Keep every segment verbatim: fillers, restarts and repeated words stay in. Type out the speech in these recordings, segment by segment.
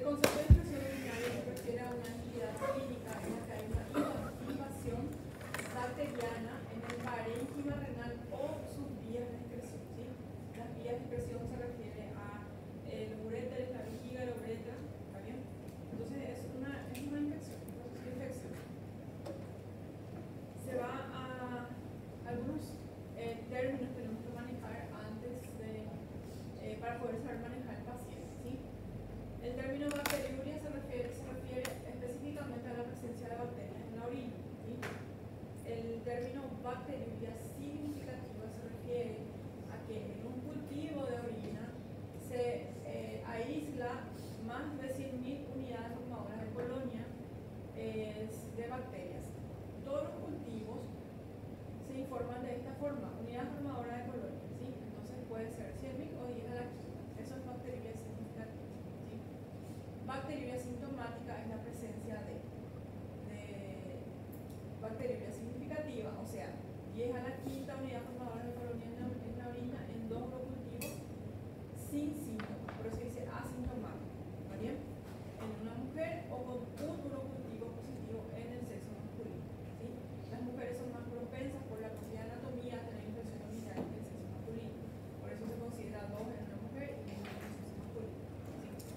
El concepto de infección urinaria se refiere a una entidad clínica en la que hay una invasión bacteriana en el parénquima renal o sus vías de excreción, ¿sí? Las vías de excreción se refiere a eh, los uréteres, la vejiga, la uretra, ¿está bien? Entonces es una, es una infección, un proceso de infección. Se va a algunos eh, términos que tenemos que manejar antes de, eh, para poder saber manejar el paciente, ¿sí? El término bacteriuria se refiere, se refiere específicamente a la presencia de bacterias en la orina, ¿sí? El término bacteriuria significativa se refiere a que en un cultivo de orina se eh, aísla más de cien mil unidades formadoras de colonia eh, de bacterias. Todos los cultivos se informan de esta forma, unidad formadora de colonia, ¿sí? Entonces puede ser cien mil o diez a la quinta. Eso es bacteriuria significativa, ¿sí? Bacteriuria sintomática es la presencia de, de bacteriuria significativa, o sea, diez a la quinta unidad formadora de colonia en la, en la orina en dos cultivos sin síntomas, por eso dice asintomático, ¿está bien? En una mujer o con un urocultivo positivo en el sexo masculino, ¿sí? Las mujeres son más propensas por la propia anatomía a tener infección urinaria en el sexo masculino, por eso se considera dos en una mujer y uno en el sexo masculino, ¿sí?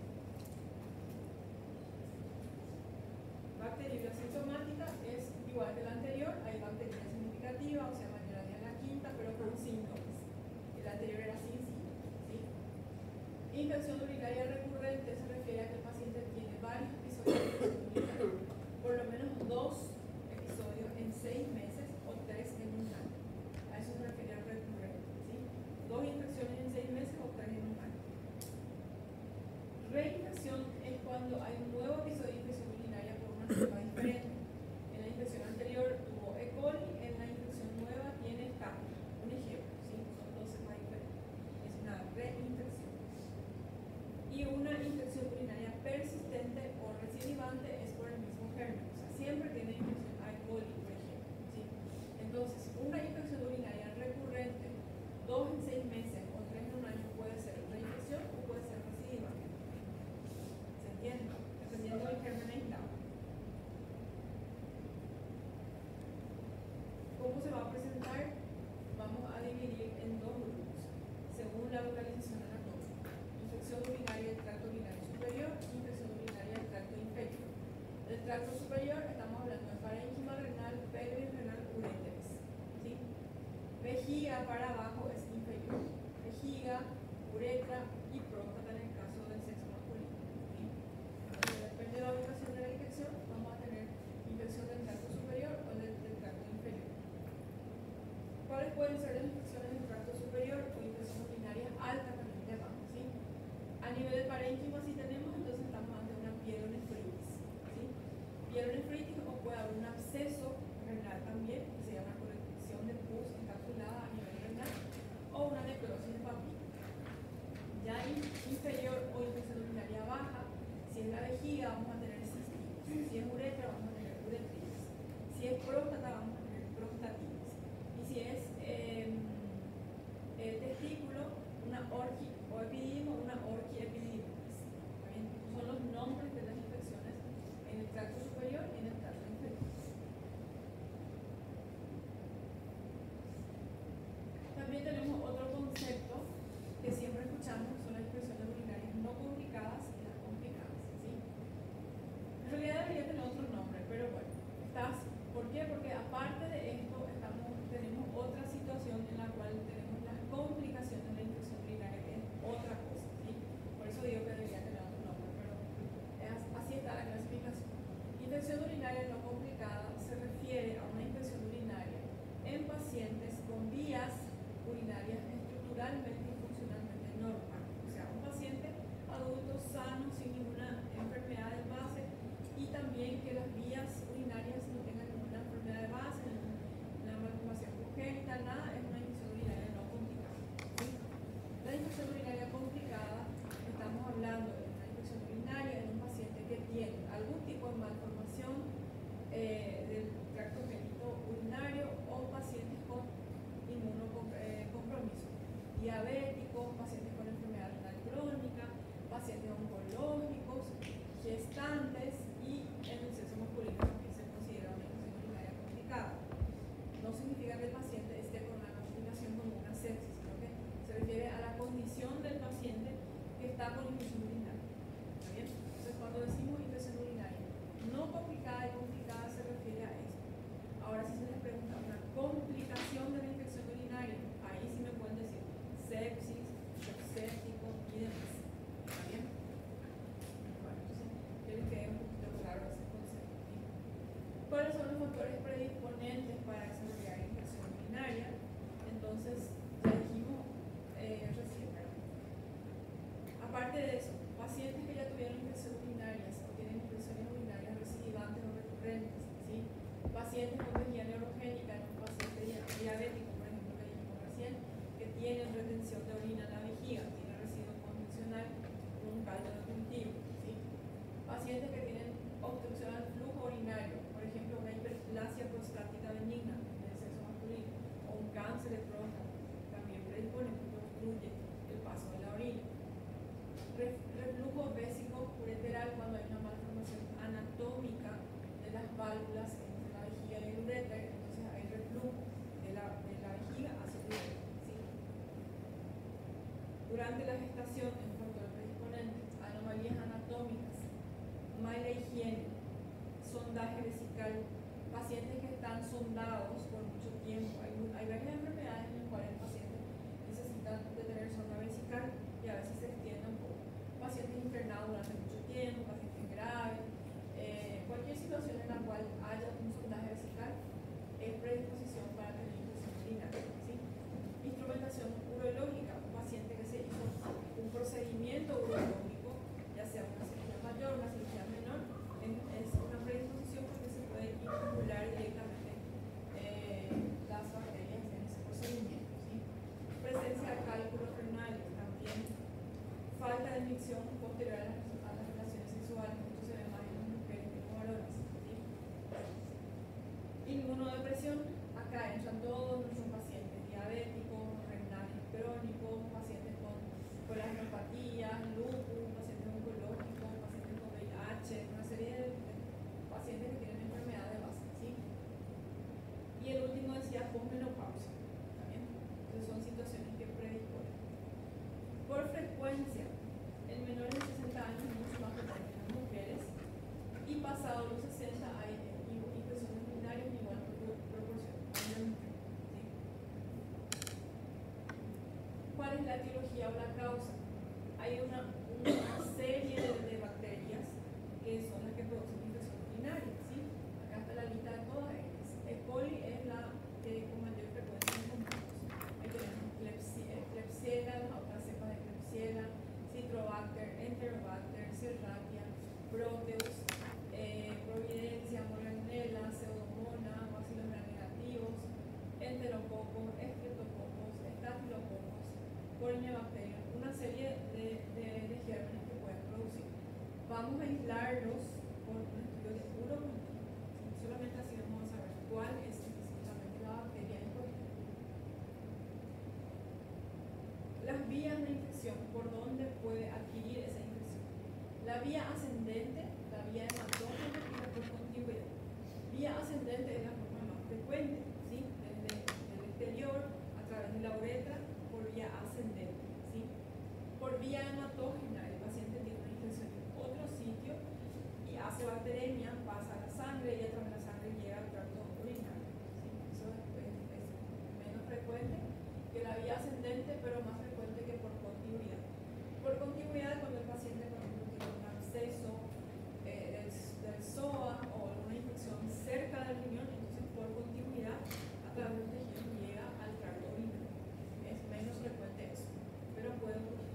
Bacteriuria sintomática es igual que la anterior, hay bacteriuria significativa, o sea, mayor a diez a la quinta, pero con síntomas. El anterior era sin síntomas, ¿sí? Infección urinaria recurrente se refiere a que el paciente tiene varios episodios de infección urinaria, por lo menos dos episodios en seis meses o tres en un año. A eso se refiere al recurrente, ¿sí? Dos infecciones en seis meses o tres en un año. Reinfección es cuando hay un nuevo episodio de infección urinaria por una cepa diferente. En la infección anterior tuvo E. coli, en la infección nueva tiene Staphylococcus. Un ejemplo, ¿sí? Son dos cepas diferentes. Es una reinfección. Y una infección urinaria persistente o recidivante es por el mismo germen. O sea, siempre tiene infección E. coli, por ejemplo, ¿sí? Entonces, una infección urinaria recurrente, dos en seis meses o tres en un año, puede ser reinfección o puede ser recidivante. ¿Se entiende? Dependiendo del germen aislado. ¿Cómo se va a presentar? Vamos a dividir en dos grupos, según la localización anatómica. Infección urinaria del tracto urinario superior y infección urinaria del tracto inferior. Del tracto superior estamos hablando de parénquima renal, pelvis renal, uréteres, ¿sí? Vejiga para abajo es inferior. Vejiga, uretra y próstata en el caso del sexo masculino, ¿sí? Entonces, depende de la ubicación de la infección, vamos a tener infección del tracto superior o del, del tracto inferior. ¿Cuáles pueden ser las infecciones del tracto superior o infección urinaria alta también de abajo, ¿sí? A nivel del parénquima, si tenemos, entonces estamos ante una pielonefritis, ¿sí? Pielonefritis o puede haber un absceso renal también, que se llama colección de pus encapsulada a nivel renal, o una necrosis de papila. Ya en inferior o infección urinaria baja, si es la vejiga vamos a tener cistitis, si es uretra vamos a tener uretritis, si es próstata vamos a tener prostatitis, y si es eh, eh, testículo, una orgi o epididimo, una orgiepididitis. Son los nombres de las infecciones en el tracto superior y en el tracto inferior. También tenemos otro concepto que siempre escuchamos, son las infecciones urinarias no complicadas y las complicadas, ¿sí? En realidad debería tener otro nombre, pero bueno, estás, ¿por qué? Porque aparte Aparte de eso, pacientes que ya tuvieron infecciones urinarias o tienen infecciones urinarias recidivantes o recurrentes, ¿sí? Pacientes con vejía neurogénica, un paciente diabético, por ejemplo, que dijimos recién, que tienen retención de orina en la vejiga, tiene residuo convencional con un caldo nutritivo, ¿sí? Pacientes que tienen obstrucción al flujo urinario, por ejemplo, una hiperplasia prostática benigna del sexo masculino o un cáncer de próstata, también predispone porque obstruye el paso de la orina. Reflujo vésico ureteral cuando hay una malformación anatómica de las válvulas entre la vejiga y el uréter, entonces hay reflujo de la, de la vejiga hacia el uréter, ¿sí? Durante la gestación, en factor predisponente, anomalías anatómicas, mala higiene, sondaje vesical, pacientes que están sondados por mucho tiempo. Hay, hay varias enfermedades en las cuales el paciente necesita de tener sonda vesical y a veces se extiende un poco. Pacientes internados durante mucho tiempo, pacientes graves, eh, cualquier situación en la cual haya un sondaje vesical es predisposición para tener infección urinaria, ¿sí? Instrumentación urológica, un paciente que se hizo un procedimiento urológico, ya sea una cirugía mayor, una cirugía menor, es una predisposición porque se puede inocular directamente eh, las bacterias en ese procedimiento, ¿sí? Presencia de cálculos renales también. Falta de micción posterior a las, a las relaciones sexuales, esto se ve más en las mujeres que en los varones, ¿sí? Inmunodepresión, acá entran todos nuestros pacientes diabéticos, renales crónicos, pacientes con colanopatía, lupus, pacientes oncológicos, pacientes con V I H, una serie de, de pacientes que tienen enfermedad de base, ¿sí? Y el último decía posmenopausia, ¿también? Entonces son situaciones que predisponen. Por frecuencia, en menores de sesenta años es mucho más frecuente en las mujeres y pasado los sesenta hay infecciones urinarias en igual proporción en la mujer, ¿sí? ¿Cuál es la etiología o la causa? Hay una, una serie de, de bacterias que son las que producen infección urinaria, ¿sí? Acá está la lista de todas ellas. E. coli es la que con mayor frecuencia en humanos. Ahí tenemos Klebsiella, las otras cepas de Klebsiella, Citrobacter, Enterobacter, Serratia, Proteus, eh, Providencia, Morganella, Pseudomonas, bacilos gram-negativos, Enterococos, Streptococos, Staphylococcus, Corynebacterium, una serie de, de, de gérmenes que pueden producir. Vamos a aislarlos con un estudio de urocultivo. Solamente así vamos a saber cuál es específicamente la bacteria en cuestión. Las vías de infección, por dónde puede adquirir esa infección. La vía ascendente, la vía hematógena y la por contigüidad. Vía ascendente es la forma más frecuente, ¿sí? Desde el exterior, a través de la uretra, por vía ascendente, ¿sí? Por vía hematógena, el paciente tiene una infección en otro sitio y hace bacteremia, pasa a la sangre y a través de la sangre llega al tracto urinario, ¿sí? Eso es, es, es menos frecuente que la vía ascendente, pero más frecuente que por contigüidad. Por contigüidad, cuando el paciente, por ejemplo, tiene un absceso eh, del, del S O A o alguna infección cerca del riñón, entonces por contigüidad a través del tejido llega al tracto urinario. Es menos frecuente eso, pero puede ocurrir.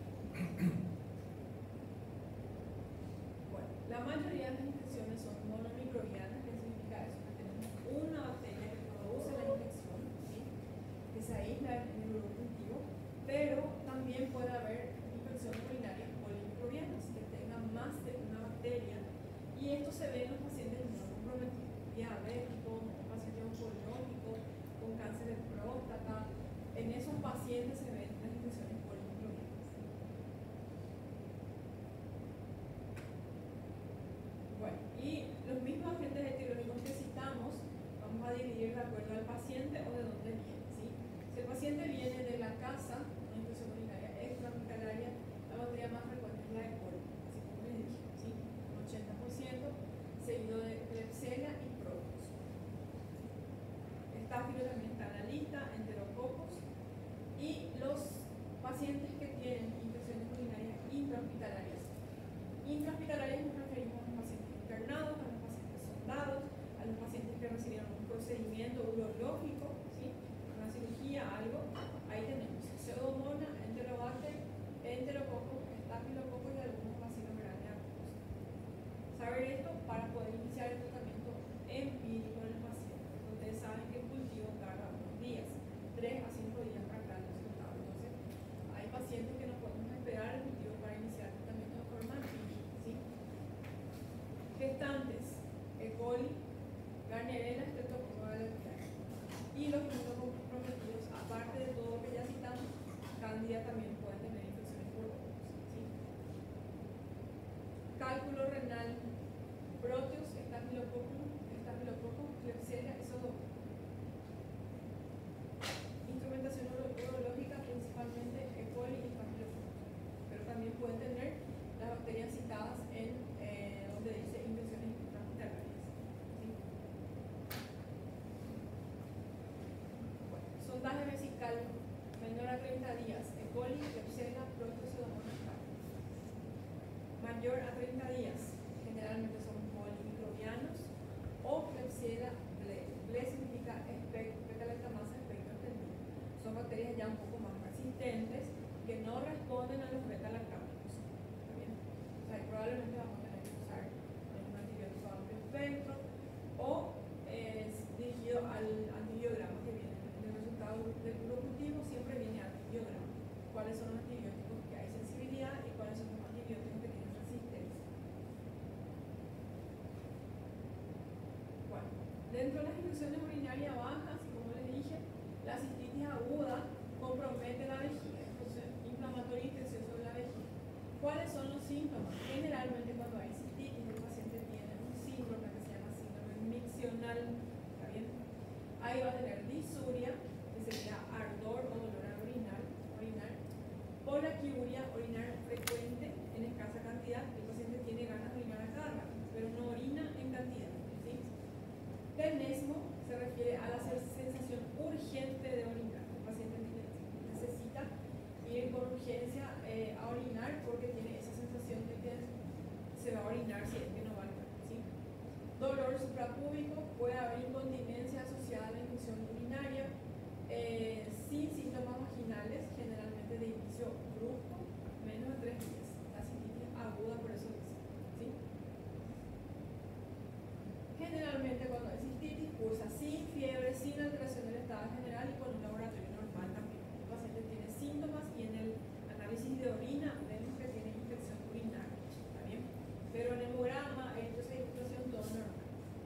Bueno, la mayoría de las infecciones son monomicrobianas. ¿Qué significa eso? Que tenemos una bacteria que produce la infección, ¿sí? Que se aísla en el urocultivo, pero también puede haber infecciones urinarias polimicrobianas que tengan más de una bacteria, y esto se ve en los pacientes no comprometidos, diabéticos, pacientes oncológicos, con cáncer de próstata. En esos pacientes se ven las infecciones polimicrobianas. Bueno, y los mismos agentes etiológicos que citamos, vamos a dividir de acuerdo al paciente o de dónde viene, ¿sí? Si el paciente viene de la casa, una infección urinaria extrahospitalaria, la bacteria más frecuente es la E. coli, así como les dije, ¿sí? Un ochenta por ciento, seguido de Klebsiella y Proteus. Staphylo también está en la lista, Enterococos. Y los pacientes que tienen infecciones urinarias intrahospitalarias. Intrahospitalarias nos referimos a los pacientes internados, a los pacientes sondados, a los pacientes que recibieron un procedimiento urológico, ¿sí? Una cirugía, algo. Ahí tenemos Pseudomonas, Enterobacter, Enterococcus, Staphylococcus y gestantes, E. coli, Gardnerella, Streptococcus aureus. Y los inmunocomprometidos, aparte de todo lo que ya citamos, Candida también pueden tener infecciones por hongos, ¿sí? Cálculo renal, Proteus, Staphylococcus, Staphylococcus, Klebsiella, esos dos. Instrumentación urológica, principalmente E. coli y Staphylococcus, pero también pueden tener las bacterias citadas en eh, donde dice infecciones intrahospitalarias, ¿sí? Bueno, sondaje vesical menor a treinta días, E. coli, Klebsiella, Proteus, Pseudomonas coli. Mayor a treinta días, generalmente son polimicrobianos o Klebsiella ble. Ble significa Beta-lactamasa espectro extendido. Son bacterias ya un poco más resistentes que no responden a los beta-lactámicos. ¿Está bien? O sea, probablemente vamos a tener que usar un antibiótico a amplio espectro o es dirigido al antibiograma que viene. En el resultado del cultivo siempre viene antibiograma. ¿Cuáles son los antibióticos que hay sensibilidad y cuáles son los antibióticos que tienen resistencia? Bueno, dentro de las infecciones urinarias bajas, como les dije, la cistitis aguda compromete la vejiga, entonces inflamatorio infeccioso de la vejiga. ¿Cuáles son los síntomas? Generalmente cuando hay cistitis el paciente tiene un síndrome que se llama síndrome miccional, ¿está bien? Ahí va a tener disuria, que sería ardor o dolor al orinar, orinar. Polaquiuria, orinar frecuente en escasa cantidad, el paciente tiene ganas de orinar a cada rato, pero no orina en cantidad, ¿sí? Tenesmo se refiere a la sensación urgente de orinar. El paciente necesita ir con urgencia eh, a orinar porque tiene esa sensación de que se va a orinar si es que no va al baño, ¿sí? Dolor suprapúbico, puede haber incontinencia asociada a la infección urinaria, eh, sin síntomas vaginales, generalmente de inicio brusco, menos de tres días. La cistitis aguda, por eso dice, ¿sí? Generalmente cuando hay cistitis cursa sin fiebre, sin alteración del estado general y con un laboratorio normal también. El paciente tiene síntomas y en el análisis de orina vemos que tiene infección urinaria, ¿está bien? Pero en el hemograma, electrosedificación, todo normal.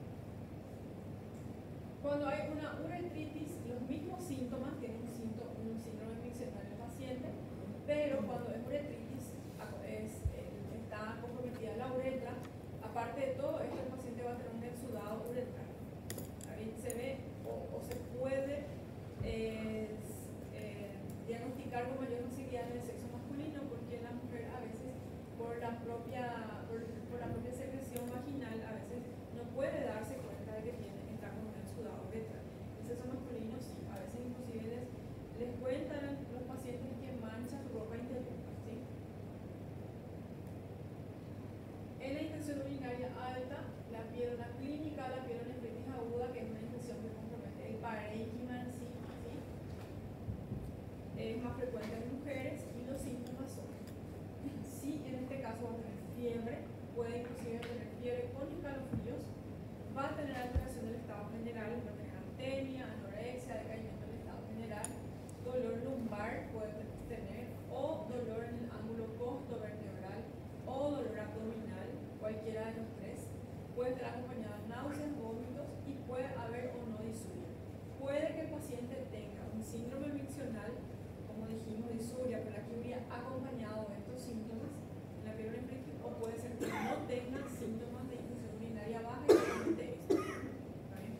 Cuando hay una uretritis, los mismos síntomas, tiene un síntoma, un síndrome miccional del paciente, pero cuando es uretritis, es, está comprometida la uretra. Aparte de todo esto, el paciente va a tener un exudado uretral. Ahí se ve o, o se puede eh, eh, diagnosticar con mayor facilidad en el sexo masculino, porque la mujer a veces, por la propia, por, por la propia secreción vaginal, a veces no puede darse cuenta de que tiene, está con un exudado uretral. El sexo masculino sí, a veces inclusive les, les cuentan los pacientes que mancha su ropa interior, ¿sí? En la infección urinaria alta, la piedra clínica, la pielonefritis aguda, que es una infección que compromete el parénquima en sí, ¿sí? Es más frecuente en mujeres y los síntomas son, sí, en este caso va a tener fiebre, puede inclusive tener fiebre con escalofríos, va a tener alteración del estado general, va a tener anemia, anorexia, decaimiento del estado general, dolor lumbar puede tener, o dolor en el ángulo costo-vertebral, o dolor abdominal, cualquiera de los tres. Puede estar acompañado de náuseas, vómitos y puede haber o no disuria. Puede que el paciente tenga un síndrome miccional, como dijimos, disuria, polaquiuria, acompañado de estos síntomas en la pielonefritis, o puede ser que no tenga síntomas de infección urinaria baja y solamente esto. ¿Está bien?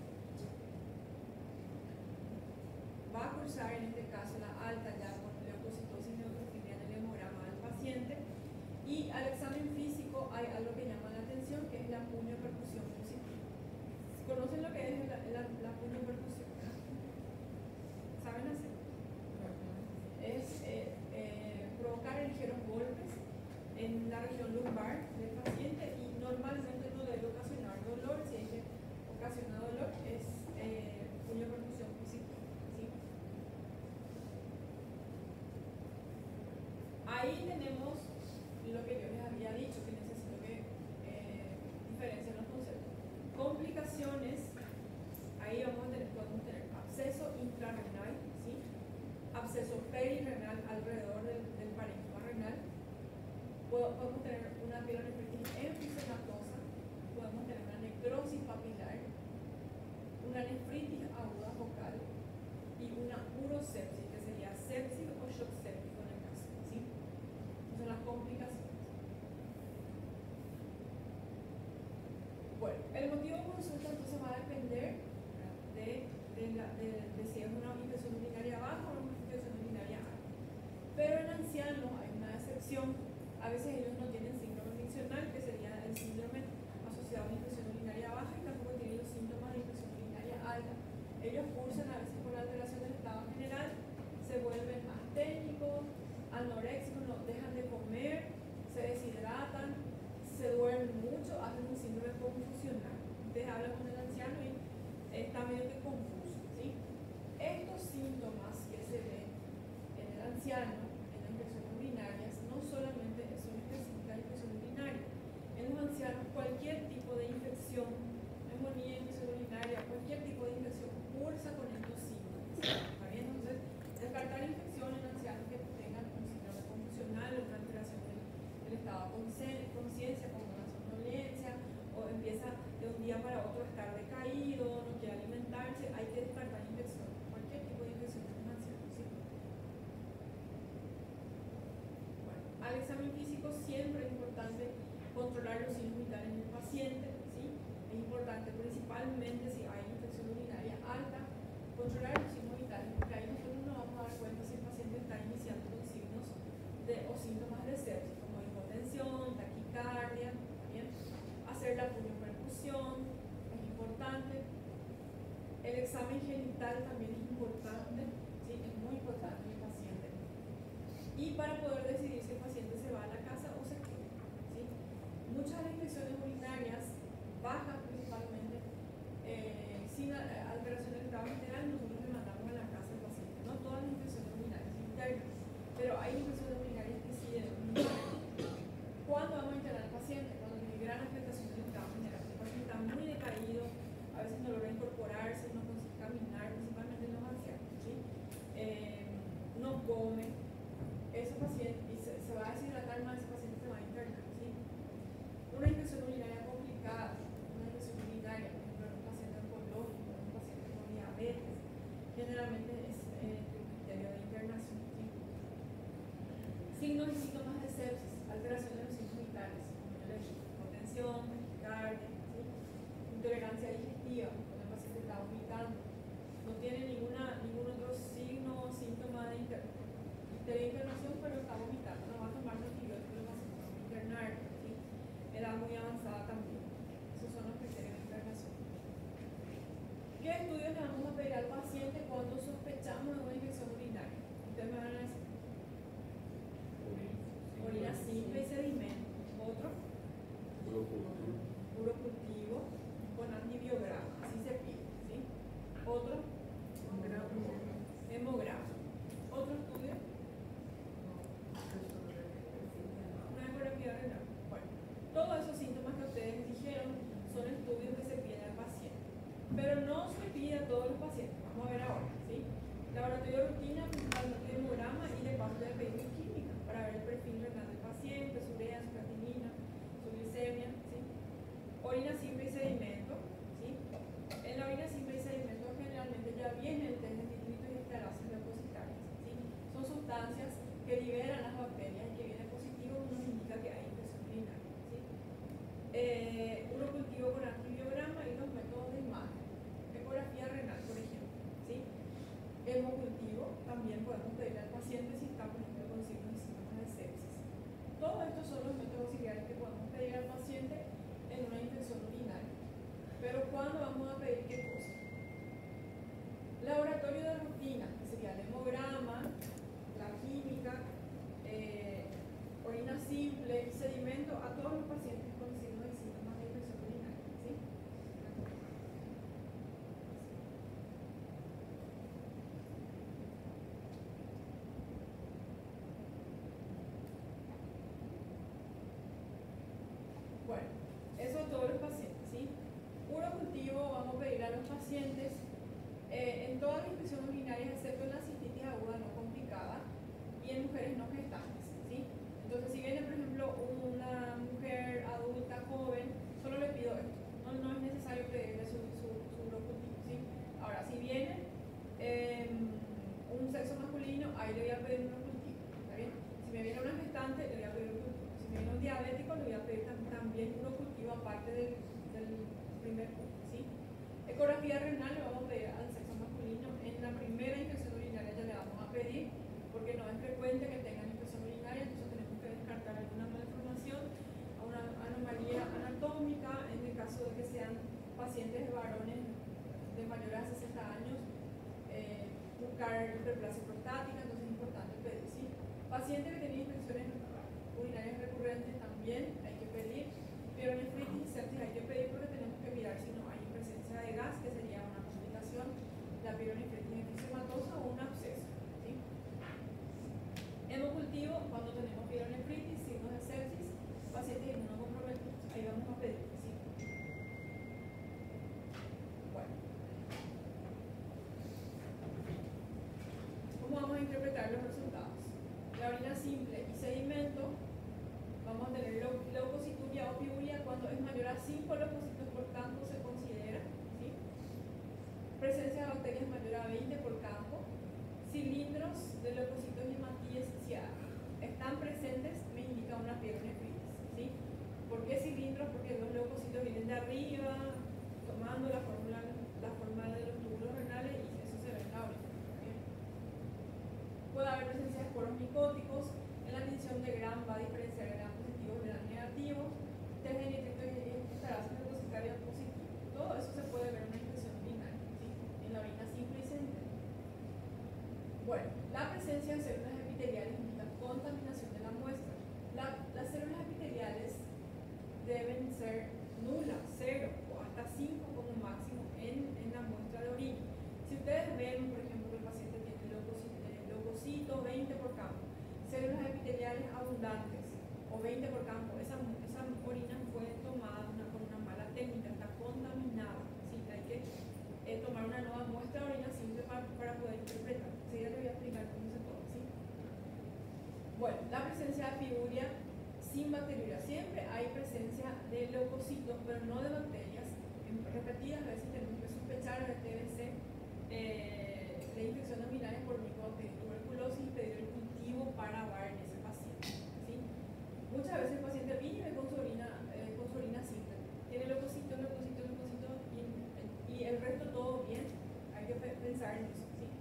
Va a cursar en este caso la alta ya con leucocitosis neutrofilia en el hemograma del paciente. Y al examen físico hay algo que llama la atención, que es la punio-percusión positiva. ¿Conocen lo que es la, la, la punio-percusión? ¿Saben hacer? Es eh, eh, provocar ligeros golpes en la región lumbar del paciente y normalmente no debe ocasionar dolor. Si es que ocasiona dolor, es eh, punio-percusión positiva, ¿sí? Ahí tenemos lo que yo les había dicho, que necesito que eh, diferencien los conceptos. Complicaciones, ahí vamos a tener, podemos tener absceso intrarrenal, ¿sí? Absceso perirenal alrededor del, del parénquima renal. Podemos tener una pielonefritis enfisomatosa, podemos tener una necrosis papilar, una nefritis aguda focal y una urosepsis, que sería sepsis o shock séptico en el caso, ¿sí? Esas son las complicaciones. Bueno, el motivo de consulta entonces va a depender de, de, la, de, de si es una infección urinaria baja o una infección urinaria alta. Pero en ancianos hay una excepción. A veces ellos no tienen síndrome friccional, que sería el síndrome asociado a una infección urinaria baja, y tampoco tienen los síntomas de infección urinaria alta. Ellos cursan a veces por la alteración del estado general, se vuelven asténicos, anoréxicos, no dejan de comer, se deshidratan, se duermen mucho, hacen un síndrome confusional. Ustedes hablan con el anciano y está medio que confuso, ¿sí? Estos síntomas que se ven en el anciano, en las infecciones urinarias, no solamente son específicas de infección urinaria. En los ancianos, cualquier tipo de infección, neumonía, infección urinaria, cualquier tipo de infección cursa con estos síntomas. ¿Está bien? Entonces, descartar infecciones en ancianos que tengan un síndrome confusional o una alteración del, del estado de conciencia, como una somnolencia, o empieza de un día para otro a estar decaído, no quiere alimentarse, hay que descartar infecciones, cualquier tipo de infección en un anciano, ¿sí? Bueno, al examen físico siempre es importante controlar los signos vitales en el paciente, ¿sí? Es importante principalmente si hay infección urinaria alta, controlar los signos vitales, porque ahí nosotros nos vamos a dar cuenta si el paciente está iniciando con signos de, o síntomas de sepsis, como hipotensión, taquicardia, ¿bien? Hacer la puniopercusión es importante. El examen genital también es importante, ¿sí? Es muy importante en el paciente. Y para poder decidir si el paciente se va a la casa o se queda, ¿sí? Muchas de las infecciones urinarias bajas principalmente, eh, sin alteración del estado general, nosotros le mandamos a la casa al paciente. No todas las infecciones urinarias internas, pero hay infecciones urinarias que sí deben internar. ¿Cuándo vamos a internar al paciente? Cuando tiene gran afectación del estado general. El paciente está muy decaído, a veces no logra incorporarse, no consigue caminar, principalmente en los ancianos, ¿sí? Eh, no come, ese paciente, y se, se va a deshidratar más, ese paciente se va a internar, ¿sí? Una infección urinaria complicada, una infección urinaria, por ejemplo, en un paciente oncológico, en un paciente con diabetes, generalmente es eh, el criterio de internación, ¿sí? Signos y síntomas de sepsis, alteración de los signos vitales, como yo le dije, hipotensión, taquicardia, ¿sí? Intolerancia digestiva, cuando el paciente está vomitando, no tiene ninguna, ningún otro signo o síntoma de inter, de internación, pero está vomitando, no va a tomar antibióticos, el paciente no va a internar, ¿sí? Edad muy avanzada también. Esos son los criterios de internación. ¿Qué estudios le vamos a pedir al paciente cuando sospechamos de una infección urinaria? Ustedes me van a decir. Orina simple y sedimento. Otro. Puro cultivo con antibiograma. Así se pide, ¿sí? Otro. Hemograma. Otro estudio. Una ecografía renal. Bueno, todos esos síntomas que ustedes dijeron son estudios que se piden al paciente. Pero no se pide a todos los pacientes. Vamos a ver ahora, ¿sí? Laboratorio de rutina, principalmente hemograma, y de paso de pedir química para ver el perfil renal del paciente, su urea, su creatinina, su glicemia, ¿sí? Orina simple y sedimento, ¿sí? En la orina simple y sedimento generalmente ya viene el test de nitritos y esclerosas leucocitarias, ¿sí? Son sustancias que liberan las bacterias y que viene positivo nos indica que hay infección urinaria, ¿sí? Eh, uno cultivo con antibiograma y los métodos de imagen, ecografía renal, por ejemplo, ¿sí? Hemocultivo, también podemos pedirle al paciente si está, por ejemplo, con signos y síntomas de sepsis. Todos estos son los métodos auxiliares que podemos pedir al paciente en una infección urinaria. Pero ¿cuándo vamos a pedir qué cosa? Laboratorio de rutina, que sería el hemograma, la química, eh, orina simple, sedimento a todos los pacientes con signos y síntomas de infección urinaria, ¿sí? Bueno, eso a todos los pacientes, ¿sí? Puro cultivo vamos a pedir a los pacientes eh, en todas las infecciones urinarias, excepto en la cistitis aguda no complicada y en mujeres no gestantes, ¿sí? Entonces, si viene, por ejemplo, una mujer adulta joven, solo le pido esto. forma parte del, del primer punto, ¿sí? Ecografía renal le vamos a pedir al sexo masculino. En la primera infección urinaria ya le vamos a pedir, porque no es frecuente que tengan infección urinaria, entonces tenemos que descartar alguna malformación, una anomalía anatómica, en el caso de que sean pacientes varones de mayores a sesenta años, eh, buscar hiperplasia prostática, entonces es importante pedir, ¿sí? Pacientes que tienen infecciones urinarias recurrentes también hay que pedir. Pielonefritis y sepsis hay que pedir porque tenemos que mirar si no hay presencia de gas, que sería una complicación, la pielonefritis enfisемatosa o un absceso, ¿sí? Hemocultivo, cuando tenemos pielonefritis, signos de sepsis, pacientes inmunocomprometidos, ahí vamos a pedir, ¿sí? Bueno, ¿cómo vamos a interpretar los resultados? La orina simple y sedimento, vamos a tener leucocituria o piuria cuando es mayor a cinco leucocitos por campo, se considera, ¿sí? Presencia de bacterias mayor a veinte por campo. Cilindros de leucocitos y hematíes, si están presentes, me indica una pielonefritis, ¿sí? ¿Por qué cilindros? Porque los leucocitos vienen de arriba, tomando la, fórmula, la forma de los túbulos renales y eso se ve en la orina, ¿sí? Puede haber presencia de esporos micóticos. En la medición de Gram va a diferenciar Gram positivos de Gram negativos. Test de nitrito y estarase leucocitaria positivo. Todo eso se puede ver en una infección urinaria, ¿sí? En la orina simple y sedimento. Bueno, la presencia de células epiteliales indica contaminación de la muestra. La, las células epiteliales deben ser nulas, cero o hasta cinco como máximo en, en la muestra de orina. Si ustedes ven, por ejemplo, que el paciente tiene leucocito, leucocito veinte por campo, células epiteliales abundantes o veinte por campo, esa, esa orina fue tomada una, con una mala técnica, está contaminada, ¿sí? Hay que eh, tomar una nueva muestra de orina simple para, para poder interpretar. Sí, ya les voy a explicar cómo se toma, ¿sí? Bueno, la presencia de piuria sin bacteriuria, siempre hay presencia de leucocitos, pero no de bacterias. En repetidas veces tenemos que sospechar de T B C, eh, de infección urinaria por micobacteria y tuberculosis y pedir el cultivo para V A R en ese paciente, ¿sí? Muchas veces el paciente viene con su orina, eh, con su orina simple, tiene leucocitos, leucocitos, leucocitos y, y el resto todo bien, hay que pensar en eso, ¿sí?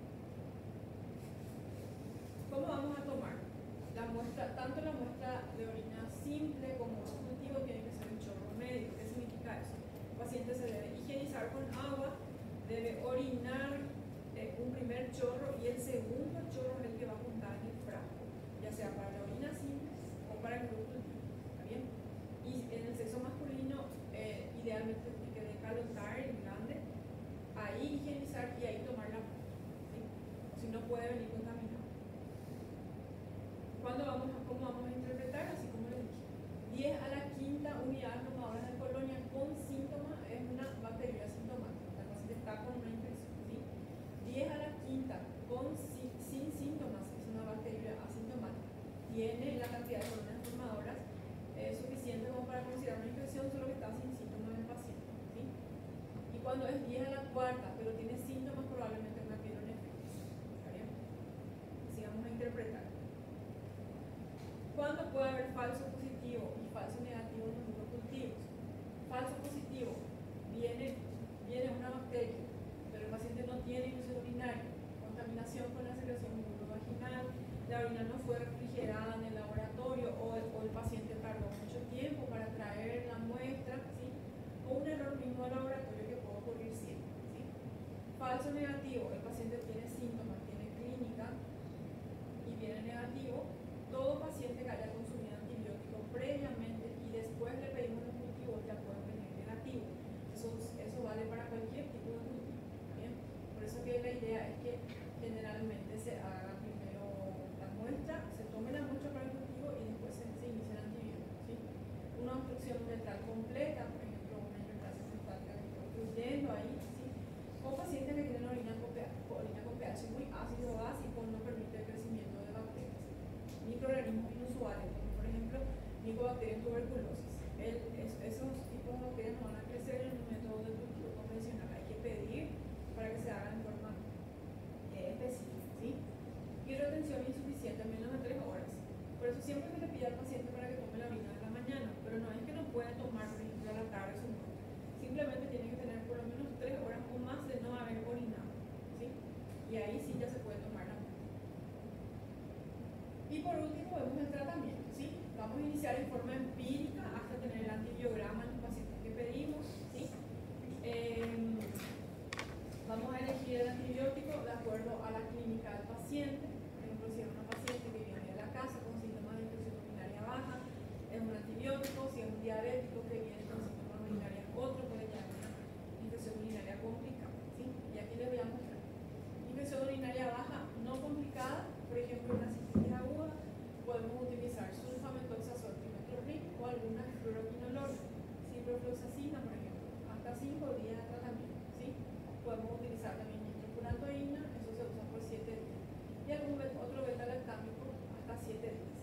¿Cómo vamos a tomar? La muestra, tanto la muestra de orina simple como los cultivos tienen que ser un chorro medio. ¿Qué significa eso? El paciente se debe higienizar con agua, debe orinar eh, un primer chorro y el segundo chorro es el que va a apuntar en el frasco, ya sea para la orina simple o para el grupo cultivo, ¿está bien? Y en el sexo masculino, eh, idealmente tiene que decalentar en grande, ahí higienizar y ahí tomar la muestra, ¿sí? Si no puede venir contaminado. ¿Cuándo vamos a, cómo vamos a interpretar? Así como les dije, diez a la quinta unidad formadoras de colonia con síntomas es una bacteria asintomática. La paciente está con una infección, ¿sí? diez a la quinta con, sin, sin síntomas es una bacteria asintomática. Tiene la cantidad de colonias formadoras eh, suficiente como para considerar una infección, solo que está sin síntomas del paciente, ¿sí? Y cuando es diez a la cuarta, pero tiene síntomas, probablemente una pielonefritis, ¿está bien? Así vamos a interpretar. ¿Cuándo puede haber falso positivo y falso negativo en los grupos cultivos? Falso positivo, viene, viene una bacteria, pero el paciente no tiene infección urinaria, contaminación con la secreción vaginal, la orina no fue refrigerada en el laboratorio o el, o el paciente tardó mucho tiempo para traer la muestra, ¿sí? O un error mismo del laboratorio que puede ocurrir siempre, ¿sí? Falso negativo, el paciente tiene síntomas, tiene clínica y viene negativo. Todo paciente que haya consumido antibióticos previamente y después le pedimos los cultivos ya pueden venir negativos. Eso, eso vale para cualquier tipo de cultivo, ¿bien? Por eso que la idea es que generalmente se haga primero la muestra, se tome la muestra para el cultivo y después se, se inicia el antibiótico, ¿sí? Una obstrucción uretral completa, por ejemplo, una hiperplasia prostática que está obstruyendo ahí, ¿sí? O pacientes que tienen orina con pH, orina con pH muy ácido o básico no permite el crecimiento de bacterias. Microorganismos inusuales, como por ejemplo Mycobacterium tuberculosis. El, es, esos tipos de bacterias no van a crecer en un método de cultivo convencional, hay que pedir para que se hagan en forma eh, específica, ¿sí? Y retención insuficiente en menos de tres horas. Por eso siempre se le pide al paciente para que tome la orina de la mañana, pero no es que no pueda tomar, por ejemplo, iniciar en forma empírica hasta tener el antibiograma en los pacientes que pedimos, ¿sí? Eh, vamos a elegir el antibiótico de acuerdo a la clínica del paciente. Por ejemplo, si es una paciente que viene de la casa con síntomas de infección urinaria baja, es un antibiótico. Si es un diabético que viene con síntomas urinarias, otro puede llevar una infección urinaria complicada, ¿sí? Y aquí les voy a mostrar. Infección urinaria baja no complicada, por ejemplo, una cistitis aguda, podemos utilizar sulfamethoxazol, trimetoprim o alguna fluoroquinolona, ciprofloxacina, por ejemplo, hasta cinco días de tratamiento, ¿sí? Podemos utilizar también nitrofurantoína, eso se usa por siete días, y algún otro beta-lactámico hasta siete días.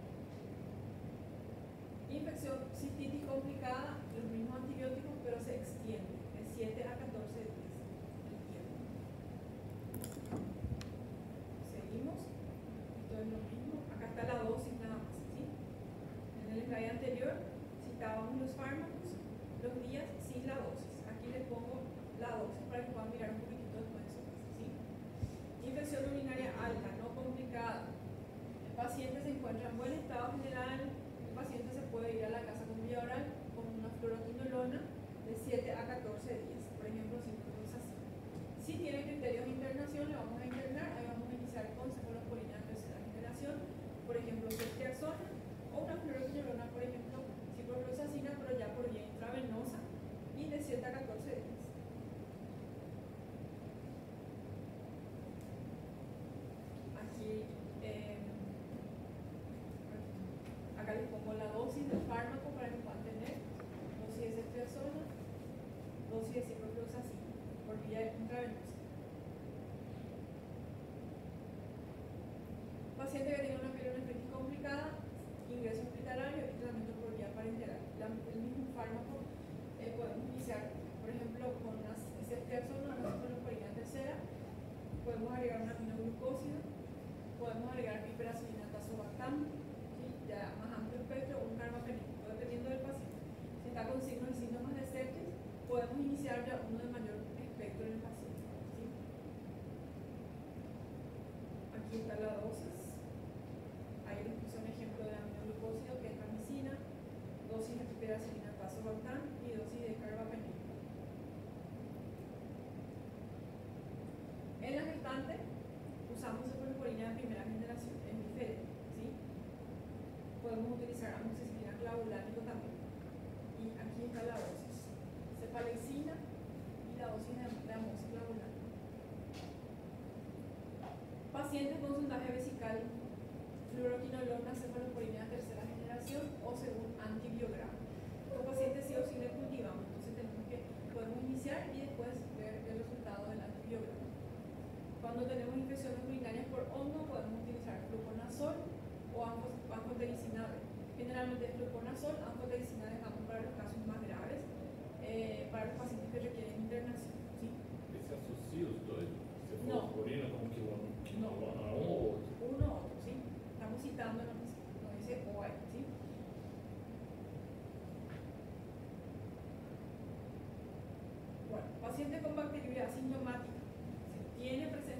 Infección cistitis complicada, los mismos antibióticos, pero se extiende de siete a catorce días el tiempo. Seguimos, esto es lo mismo, acá está la dosis nada más, ¿sí? En el slide anterior citábamos los fármacos, los días sin la dosis. Aquí les pongo la dosis para que puedan mirar un poquitito después de su casa, ¿sí? Infección urinaria alta, no complicada. El paciente se encuentra en buen estado general. El paciente se puede ir a la casa con vía oral con una fluoroquinolona de siete a catorce días, por ejemplo, si no es así. Si tiene criterios de internación, le vamos a internar. Ahí vamos a iniciar con cefalosporina de tercera generación, por ejemplo, ceftriaxona, o una fluoroquinolona, por ejemplo, ciprofloxacina, pero ya por vía intravenosa, y de siete a catorce días. Aquí, eh, acá les pongo la dosis del fármaco para que puedan tener dosis de ceftriaxona, dosis de ciprofloxacina, por vía intravenosa. Paciente que tiene una pielonefritis complicada, ingreso hospitalario y tratamiento por vía parenteral. La, el mismo fármaco eh, podemos iniciar, por ejemplo, con una ceftriaxona, una cefalosporina tercera, podemos agregar una aminoglucósida, podemos agregar piperacilina tazobactam, ¿sí? Ya más amplio espectro, un carbapenético, dependiendo del paciente. Si está con signos y síntomas de sepsis, podemos iniciar ya uno de mayor espectro en el paciente, ¿sí? Aquí está la dosis. Ahí les puse un ejemplo de aminoglucósido, que es ramicina, dosis de piperacilina tazobactam y dosis de carbapenético. En la gestante usamos cefalosporina de primera generación, es diferente, ¿sí? Podemos utilizar amoxicilina clavulánico también. Y aquí está la dosis, cefalexina y la dosis de, de amoxiclavulánico. Pacientes con sondaje vesical, fluoroquinolona, cefalosporina de tercera generación o según antibiograma. Los pacientes sí o sí le cultivamos, entonces tenemos que, podemos iniciar y después ver el resultado del antibiograma. Cuando tenemos infecciones urinarias por hongo, podemos utilizar fluconazol o anfotericina B. Generalmente fluconazol, anfotericina dejamos para los casos más graves, eh, para los pacientes que requieren internación, ¿sí? ¿Se asocia os dois? No. Cefalosporina como quinolona a um ou outro? Uno u otro, ¿sí? Estamos citando, no, no dice o ahí, ¿sí? Bueno, paciente con bacteriuria asintomática. Si tiene presencia